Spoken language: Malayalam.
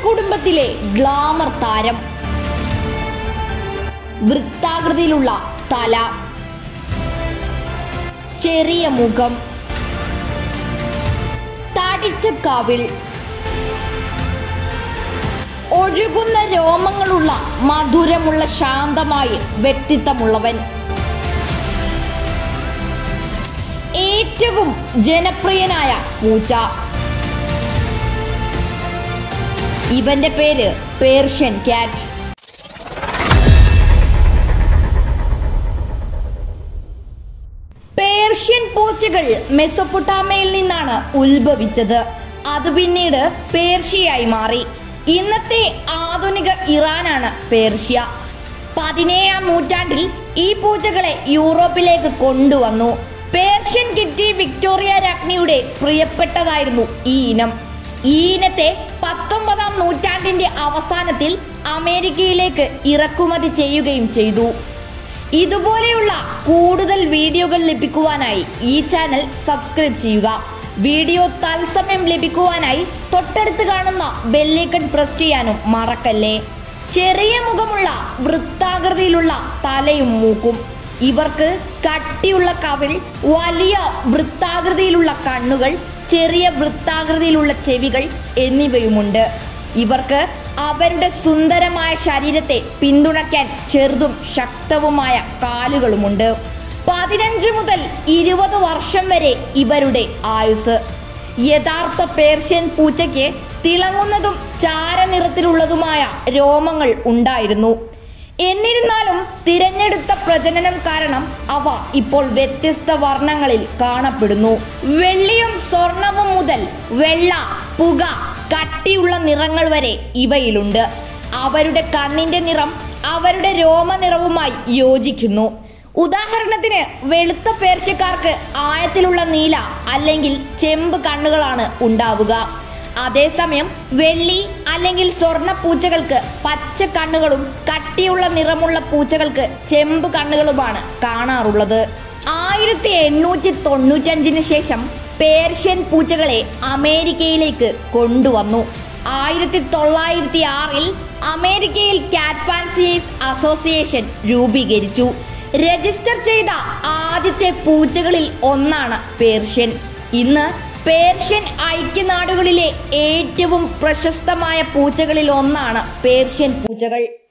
കുടുംബത്തിലെ ഗ്ലാമർ താരം. വൃത്താകൃതിയിലുള്ള തല, ചെറിയ മുഖം, തടിച്ച കവിൾ, ഒഴുകുന്ന രോമങ്ങളുള്ള മധുരമുള്ള ശാന്തമായ വ്യക്തിത്വമുള്ളവൻ. ഏറ്റവും ജനപ്രിയനായ പൂച്ച. ഇവന്റെ പേര് പേർഷ്യൻ ക്യാറ്റ്. പേർഷ്യൻ പൂച്ചകൾ മെസൊപ്പൊട്ടാമിയയിൽ നിന്നാണ് ഉത്ഭവിച്ചത്. അത് പിന്നീട് പേർഷ്യയായി മാറി. ഇന്നത്തെ ആധുനിക ഇറാനാണ് പേർഷ്യ. 17ാം നൂറ്റാണ്ടിൽ ഈ പൂച്ചകളെ യൂറോപ്പിലേക്ക് കൊണ്ടുവന്നു. പേർഷ്യൻ കിറ്റി വിക്ടോറിയ രാജ്ഞിയുടെ പ്രിയപ്പെട്ടതായിരുന്നു ഈ ഇനം. ഈ ഇനത്തെ 19ാം നൂറ്റാണ്ടിന്റെ അവസാനത്തിൽ അമേരിക്കയിലേക്ക് ഇറക്കുമതി ചെയ്യുകയും ചെയ്തു. ഇതുപോലെയുള്ള കൂടുതൽ വീഡിയോകൾ ലഭിക്കുവാനായി ഈ ചാനൽ സബ്സ്ക്രൈബ് ചെയ്യുക. വീഡിയോ തത്സമയം ലഭിക്കുവാനായി തൊട്ടടുത്ത് കാണുന്ന ബെല്ലൈക്കൺ പ്രസ് ചെയ്യാനും മറക്കല്ലേ. ചെറിയ മുഖമുള്ള വൃത്താകൃതിയിലുള്ള തലയും മൂക്കും. ഇവർക്ക് കട്ടിയുള്ള കവിൾ, വലിയ വൃത്താകൃതിയിലുള്ള കണ്ണുകൾ, ചെറിയ വൃത്താകൃതിയിലുള്ള ചെവികൾ എന്നിവയുമുണ്ട്. ഇവർക്ക് അവരുടെ സുന്ദരമായ ശരീരത്തെ പിന്തുണയ്ക്കാൻ ചെറുതും ശക്തവുമായ കാലുകളുമുണ്ട്. 15 മുതൽ 20 വർഷം വരെ ഇവരുടെ ആയുസ്. യഥാർത്ഥ പേർഷ്യൻ പൂച്ചയ്ക്ക് തിളങ്ങുന്നതും ചാരനിറത്തിലുള്ളതുമായ രോമങ്ങൾ ഉണ്ടായിരുന്നു. എന്നിരുന്നാലും തിരഞ്ഞെടുത്ത പ്രജനനം കാരണം അവ ഇപ്പോൾ വ്യത്യസ്ത വർണ്ണങ്ങളിൽ കാണപ്പെടുന്നു. വെള്ളിയും സ്വർണവും മുതൽ വെള്ള, പുക, കട്ടിയുള്ള നിറങ്ങൾ വരെ ഇവയിലുണ്ട്. അവരുടെ കണ്ണിന്റെ നിറം അവരുടെ രോമനിറവുമായി യോജിക്കുന്നു. ഉദാഹരണത്തിന് വെളുത്ത പേർഷ്യക്കാർക്ക് ആഴത്തിലുള്ള നീല അല്ലെങ്കിൽ ചെമ്പ് കണ്ണുകളാണ് ഉണ്ടാവുക. അതേസമയം വെള്ളി അല്ലെങ്കിൽ സ്വർണ്ണ പൂച്ചകൾക്ക് പച്ച കണ്ണുകളും കട്ടിയുള്ള നിറമുള്ള പൂച്ചകൾക്ക് ചെമ്പ് കണ്ണുകളുമാണ് കാണാറുള്ളത്. 1895 ശേഷം പേർഷ്യൻ പൂച്ചകളെ അമേരിക്കയിലേക്ക് കൊണ്ടുവന്നു. 1906 അമേരിക്കയിൽ കാറ്റ് ഫാൻസിയേഴ്സ് അസോസിയേഷൻ രൂപീകരിച്ചു. രജിസ്റ്റർ ചെയ്ത ആദ്യത്തെ പൂച്ചകളിൽ ഒന്നാണ് പേർഷ്യൻ. ഇന്ന് പേർഷ്യൻ ഐക്യനാടുകളിലെ ഏറ്റവും പ്രശസ്തമായ പൂച്ചകളിൽ ഒന്നാണ് പേർഷ്യൻ പൂച്ചകൾ.